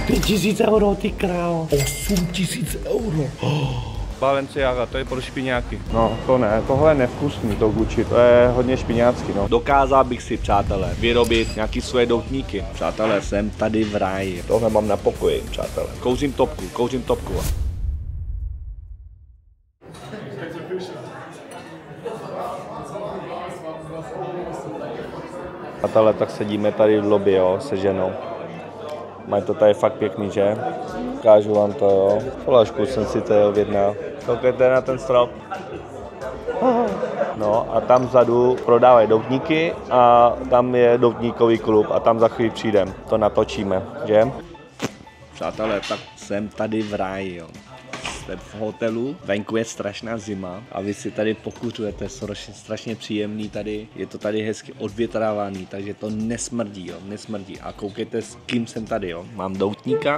5000 euro, ty král. 8000 euro. Balenciaga, to je pro špiňáky. No, to ne, tohle je nevkusný, to Gucci, to je hodně špiňácký, no. Dokázal bych si, přátelé, vyrobit nějaký svoje doutníky. Přátelé, jsem tady v ráji. Tohle mám na pokoji, přátelé. Kouřím topku. Přátelé, tak sedíme tady v lobby, jo, se ženou. Mají to tady fakt pěkný, že? Ukážu vám to, jo. Flašku jsem si to objednal. Koukejte na ten strop. No a tam vzadu prodávají doutníky a tam je doutníkový klub a tam za chvíli přijdem. To natočíme, že? Přátelé, tak jsem tady v ráji, jo. Jste v hotelu, venku je strašná zima a vy si tady pokuřujete, strašně příjemný tady, je to tady hezky odvětrávaný, takže to nesmrdí, jo, nesmrdí. A koukejte, s kým jsem tady, jo. Mám doutníka,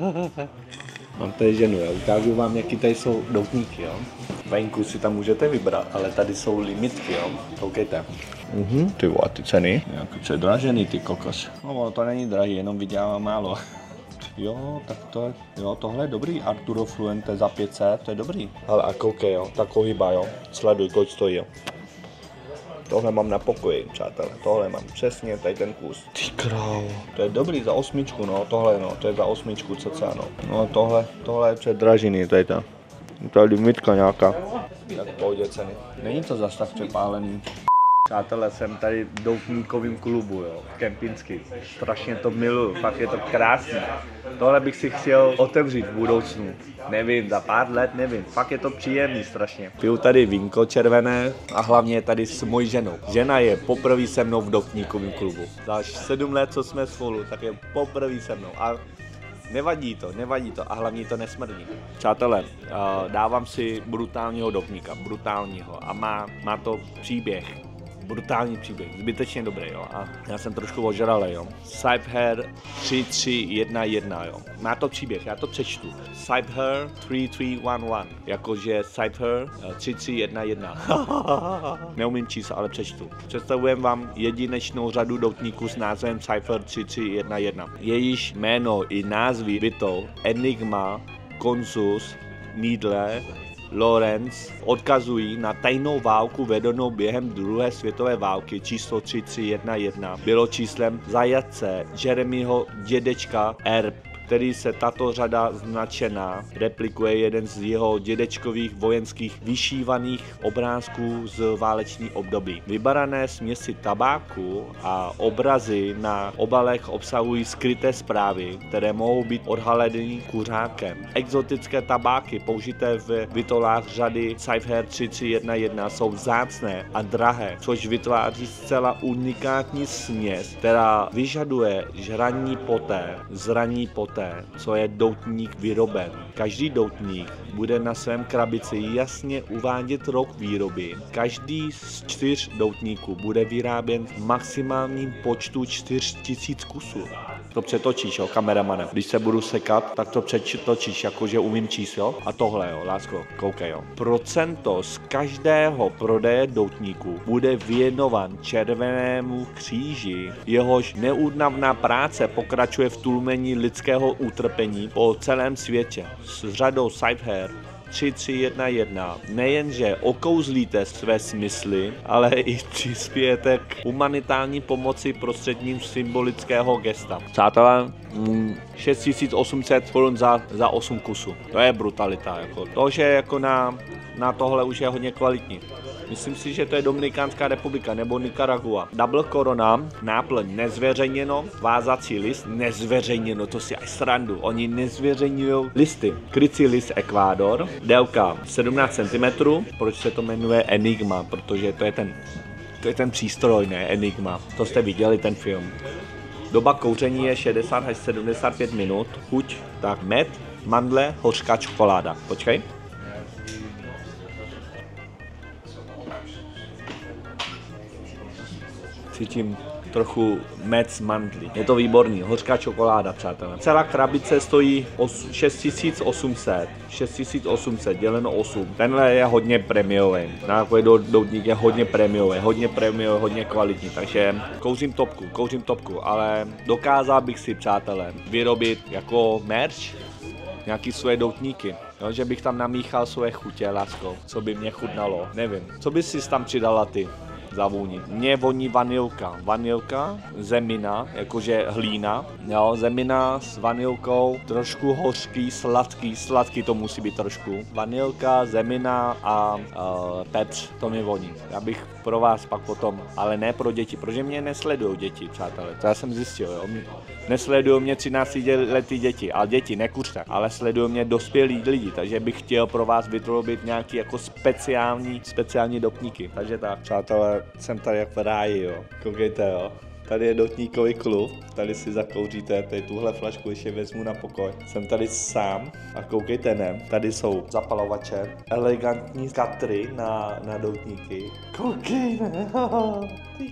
mám tady ženu, jo. Ukážu vám, jaký tady jsou doutníky, jo. Venku si tam můžete vybrat, ale tady jsou limitky, jo. Koukejte. Ty vole, ty ceny. Jako předražený, ty kokos. No, to není drahý, jenom vydělávám málo. Jo, tak to je, jo, tohle je dobrý, Arturo Fluente za 500, to je dobrý. Ale a koukej, jo, tak ohýbá, jo, sleduj, kolik stojí, jo. Tohle mám na pokoji, přátelé, tohle mám přesně, tady ten kus. Ty král. To je dobrý za 8, no, tohle, no, to je za 8 cca, no. No, tohle je předražený, tady ta. To je limitka nějaká. Tak pohodě ceny. Není to zas tak přepálený. Přátelé, jsem tady v doutníkovém klubu, jo, kempinský. Strašně to miluju, fakt je to krásné. Tohle bych si chtěl otevřít v budoucnu. Nevím, za pár let, nevím, fakt je to příjemný strašně. Piju tady vínko červené a hlavně je tady s mojí ženou. Žena je poprvé se mnou v doutníkovém klubu. Za 7 let, co jsme spolu, tak je poprvé se mnou. A nevadí to a hlavně to nesmrdí. Přátelé, dávám si brutálního doutníka, brutálního a má to příběh. Brutální příběh, zbytečně dobrý, jo. A já jsem trošku ožralej, jo. Cypher 3311, jo. Má to příběh, já to přečtu. Cypher 3311, jakože Cypher 3311. Neumím čísla, ale přečtu. Představujem vám jedinečnou řadu doutníků s názvem Cypher 3311. Jejíž jméno i názvy bytou Enigma, Consus, Needle, Lawrence odkazují na tajnou válku vedenou během druhé světové války. Číslo 3311 bylo číslem zajatce Jeremyho dědečka Erb, který se tato řada značená replikuje jeden z jeho dědečkových vojenských vyšívaných obrázků z váleční období. Vybarané směsi tabáku a obrazy na obalech obsahují skryté zprávy, které mohou být odhaleny kuřákem. Exotické tabáky použité v vitolách řady Cypher 3311 jsou vzácné a drahé, což vytváří zcela unikátní směs, která vyžaduje zraní poté, co je doutník vyroben. Každý doutník bude na svém krabici jasně uvádět rok výroby. Každý z 4 doutníků bude vyráběn v maximálním počtu 4000 kusů. To přetočíš, jo, kameramane. Když se budu sekat, tak to přetočíš, jakože umím číst, jo. A tohle, jo, lásko, koukej, jo. Procento z každého prodeje doutníků bude věnovan Červenému kříži. Jehož neúnavná práce pokračuje v tlumení lidského utrpení po celém světě. S řadou Cypher 3311 nejenže okouzlíte své smysly, ale i přispějete k humanitární pomoci prostředním symbolického gesta. Přátelé, 6800 korun za 8 kusů. To je brutalita. Jako. To, že jako na tohle už je hodně kvalitní. Myslím si, že to je Dominikánská republika nebo Nicaragua. Double Corona, náplň nezveřejněno, vázací list nezveřejněno, to si až srandu. Oni nezveřejňují listy. Krycí list Ekvádor, délka 17 cm. Proč se to jmenuje Enigma? Protože to je ten přístroj, ne Enigma. To jste viděli ten film. Doba kouření je 60 až 75 minut. Chuť, tak med, mandle, hořká čokoláda. Počkej. trochu med z mandlí. Je to výborný, hořká čokoláda, přátelé. Celá krabice stojí 6800. 6800 děleno 8. Tenhle je hodně prémiový. Takový doutník je hodně prémiový, hodně kvalitní, takže kouřím topku, ale dokázal bych si, přátelé, vyrobit jako merch nějaký své doutníky. No, že bych tam namíchal své chutě, lásko, co by mě chutnalo, nevím. Co bys si tam přidala ty za vůni? Mně voní vanilka, zemina, jakože hlína, jo, zemina s vanilkou, trošku hořký, sladký to musí být trošku. Vanilka, zemina a pepř, to mi voní. Já bych pro vás pak potom, ale ne pro děti, protože mě nesledují děti, přátelé, to já jsem zjistil, jo. Nesledují mě 13letý děti, ale děti, nekuřte, ale sledují mě dospělí lidi, takže bych chtěl pro vás vyrobit nějaký jako speciální doutníky. Takže tak, přátelé, jsem tady jak v ráji, jo. Koukejte, jo. Tady je doutníkový klub, tady si zakouříte, tady tuhle flašku ještě vezmu na pokoj. Jsem tady sám a koukejte, ne, tady jsou zapalovače, elegantní katry na doutníky. Koukej, ne, ty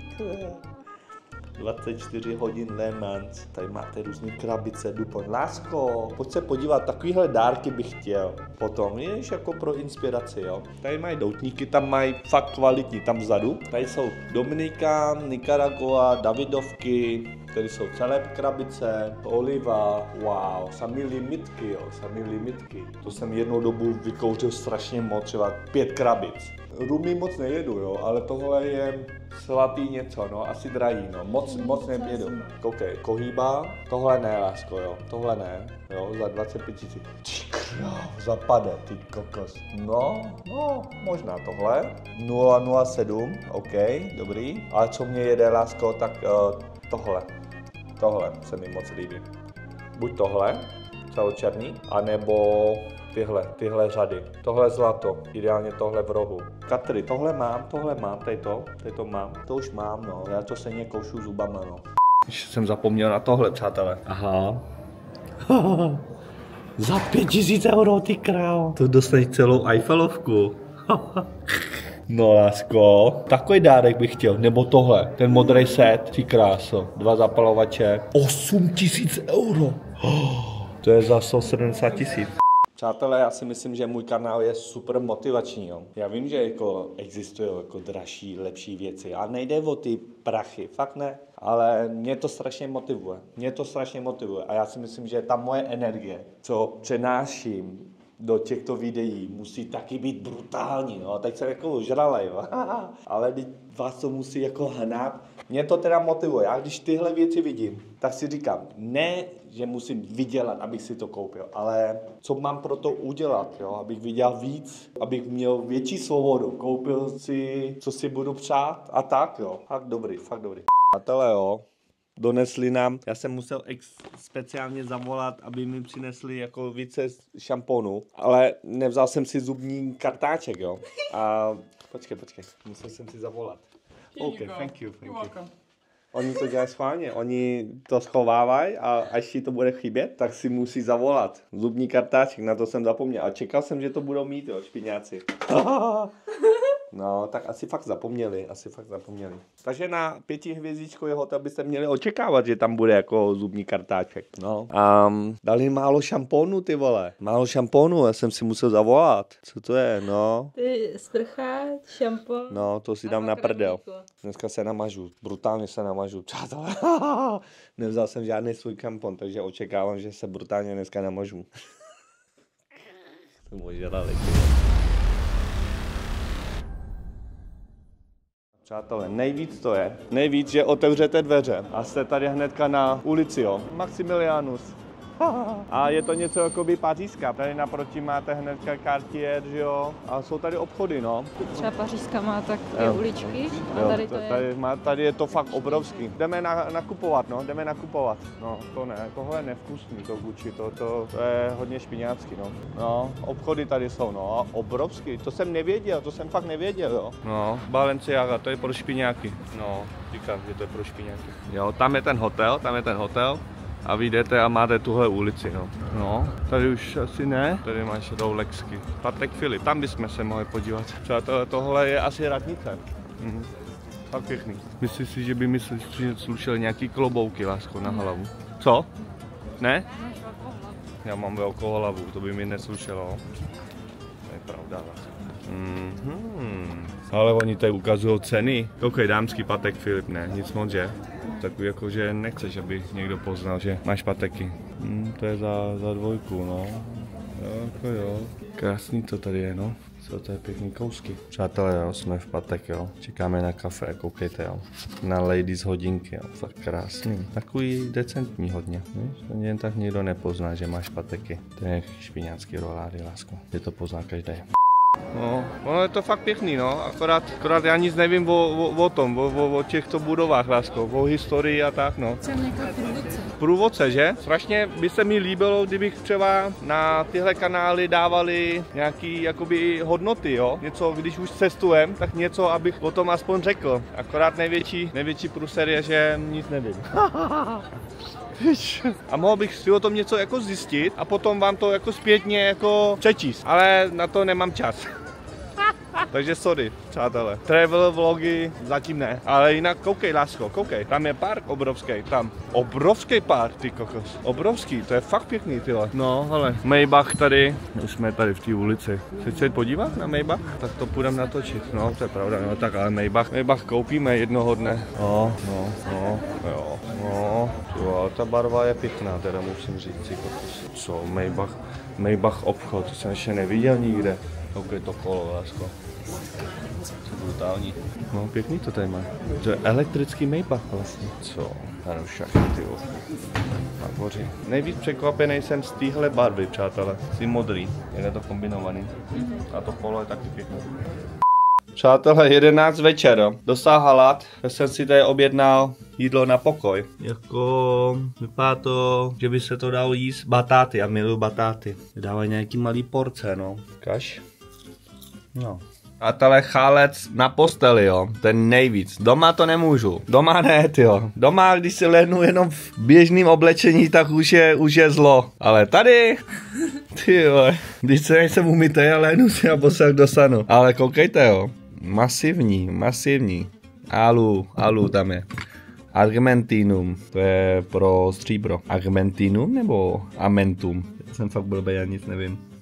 24 hodin Le Mans, tady máte různé krabice, DuPont. Lásko, pojď se podívat, takovýhle dárky bych chtěl. Potom, jež jako pro inspiraci, jo. Tady mají doutníky, tam mají fakt kvalitní, tam vzadu. Tady jsou Dominikán, Nicaragua, Davidovky, tady jsou celé krabice, oliva, wow, samý limitky, jo, samý limitky. To jsem jednou dobu vykouřil strašně moc, třeba 5 krabic. Rumy moc nejedu, jo, ale tohle je sladý něco, no, asi drahý, no, moc nejedu. Koukej, Cohiba, tohle ne, lásko, jo, tohle ne, jo, za 25 000. Ty kráv, zapade, ty kokos. No, možná tohle, 007, OK, dobrý, ale co mě jede, lásko, tak tohle se mi moc líbí. Buď tohle, celočerný, anebo tyhle řady. Tohle zlato, ideálně tohle v rohu. Katry, tohle mám, tady to mám. To už mám, no, já to stejně koušu zubama, no. Ještě jsem zapomněl na tohle, přátelé. Aha. Za 5000 euro, ty král. To dostaneš celou Eiffelovku. No, lásko, takový dárek bych chtěl, nebo tohle, ten modrý set, ty kráso, 2 zapalovače, 8000 euro. To je za 170 000. Přátelé, já si myslím, že můj kanál je super motivační. Jo. Já vím, že jako existují jako dražší, lepší věci, ale nejde o ty prachy, fakt ne. Ale mě to strašně motivuje. A já si myslím, že ta moje energie, co přenáším do těchto videí, musí taky být brutální. No. Teď jsem jako žralej, jo. Ale vás to musí jako hnát. Mě to teda motivuje. Já když tyhle věci vidím, tak si říkám, ne, že musím vydělat, abych si to koupil, ale co mám pro to udělat, jo? Abych vydělal víc, abych měl větší svobodu, koupil si, co si budu přát a tak, jo. Fakt dobrý. Přátelé, jo, donesli nám, já jsem musel speciálně zavolat, aby mi přinesli jako více šamponu, ale nevzal jsem si zubní kartáček, jo. A počkej, musel jsem si zavolat. OK, thank you. Oni to dělají schválně, oni to schovávají a až ti to bude chybět, tak si musí zavolat zubní kartáček, na to jsem zapomněl. A čekal jsem, že to budou mít, jo, špiňáci. No, tak asi fakt zapomněli. Takže na 5hvězdičkový hotel byste měli očekávat, že tam bude jako zubní kartáček. No. Dali málo šampónu, ty vole. Já jsem si musel zavolat. Co to je, no? Ty sprcha, šampon. No, to si dám na prdel. Dneska se namažu, brutálně se namažu. Přátelé, nevzal jsem žádný svůj šampon, takže očekávám, že se brutálně dneska namažu. To může dali. Přátelé, nejvíc, že otevřete dveře a jste tady hnedka na ulici, jo. Maximilianus. A je to něco jako by Pařížská. Tady naproti máte hnedka Cartier, že jo. A jsou tady obchody, no. Třeba Pařížská má tak dvě uličky a tady to je. Tady je to fakt obrovský. Jdeme nakupovat, no. No, to ne, tohle je nevkusný, to Gucci, to je hodně špiňácký, no. No, obchody tady jsou, no, obrovský. To jsem fakt nevěděl, jo. No, Balenciaga, to je pro špiňáky. No, říkám, že to je pro špiňáky. Jo, tam je ten hotel. A vyjdete a máte tuhle ulici, no. No, tady už asi ne. Tady máš Rolexky. Patek Filip, tam bychom se mohli podívat. Přátelé, tohle je asi radnice. Fakt pěkný. Myslíš si, že by mi slušely nějaký klobouky, lásko, na hlavu? Co? Ne? Já mám velkou hlavu, to by mi neslušelo. To je pravda. Ale oni tady ukazují ceny. Koukej, dámský patek, Filip, ne, nic moc, že? Takový jako, že nechceš, aby někdo poznal, že máš pateky. To je za dvojku, no. Jo. Krásný to tady je, no. Co to je pěkný kousky. Přátelé, jo, jsme v patek, jo. Čekáme na kafe, koukejte, jo. Na ladies hodinky, jo. Fakt krásný. Takový decentní hodně, víš? To jen tak nikdo nepozná, že máš pateky. To je špiňácký rolády, lásko. Je to pozná každý. No, ono je to fakt pěkný, no, akorát já nic nevím o tom, o těchto budovách, lásko, o historii a tak, no. Jsem nějaká průvodce. Průvodce, že? Strašně by se mi líbilo, kdybych třeba na tyhle kanály dávali nějaký jakoby hodnoty, jo. Něco, když už cestujem, tak něco, abych o tom aspoň řekl. Akorát největší průser je, že nic nevím. A mohl bych si o tom něco jako zjistit a potom vám to jako zpětně jako přečíst, ale na to nemám čas. Takže sorry, přátelé. Travel vlogy zatím ne, ale jinak koukej, lásko, koukej. Tam je park obrovský, tam. Obrovský park, ty kokos. Obrovský, to je fakt pěkný, tyhle. No, ale Maybach tady, už jsme tady v té ulici. Chceš podívat na Maybach? Tak to půjdeme natočit, no, to je pravda, no, tak ale Maybach koupíme jednoho dne. Jo, ta barva je pěkná, teda musím říct, ty kokos. Co, Maybach obchod, to jsem ještě neviděl nikde. Koukej to kolo, lásko. To brutální. No, pěkný to tady má. To je elektrický Maybach vlastně. Co? Ano, všechny, tyjo. Nahoří. Nejvíc překvapený jsem z téhle barvy, přátelé. Ty modrý. Je to kombinovaný. A to kolo je taky pěkné. Přátelé, 11 večer. Dostal hlad, tak jsem si tady objednal jídlo na pokoj. Jako vypadá to, že by se to dalo jíst batáty. Já miluji batáty. Dávají nějaký malý porce, no. Kaš. No. A tenhle chálec na posteli, jo, ten nejvíc. Doma to nemůžu. Doma ne, tyjo. Doma, když si lehnu jenom v běžném oblečení, tak už je zlo. Ale tady, tyjo, když se nejsem umytej a lehnu si na postel dostanu. Ale koukejte, jo. Masivní. Alu tam je. Argentinum, to je pro stříbro. Argentinum nebo Amentum? Já jsem fakt blbej, já nic nevím.